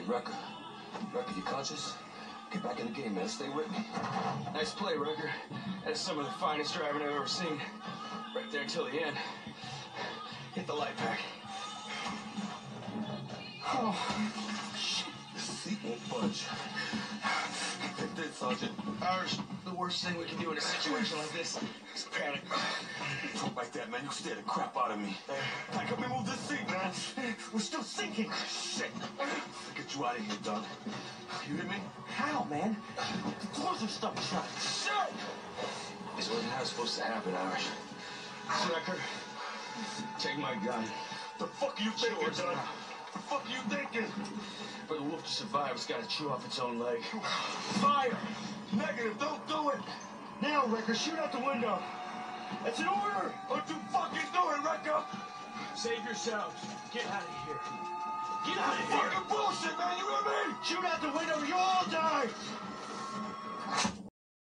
Wrecker. Wrecker, you conscious? Get back in the game, man. Stay with me. Nice play, Wrecker. That's some of the finest driving I've ever seen. Right there until the end. Hit the light pack. Oh, shit. The seat won't budge. It did, Sergeant. Irish, the worst thing we can do in a situation like this is panic. Talk like that, man. You scare the crap out of me. Hey, help me move this seat, man. We're still sinking. Shit. I'll get you out of here, Doug. You hear me? How, man? The doors are stuck shut. Shit! This wasn't how it's supposed to happen, Irish. Wrecker, take my gun. The fuck are you thinking, Doors Doug? now. The fuck are you thinking? For the wolf to survive, it's got to chew off its own leg. Fire! Negative, don't do it! Now, Wrecker, shoot out the window. That's an order! Don't you fucking do it, Wrecker! Save yourselves. Get out of here. Get out of here! Fucking bullshit, man! You hear me? Shoot out the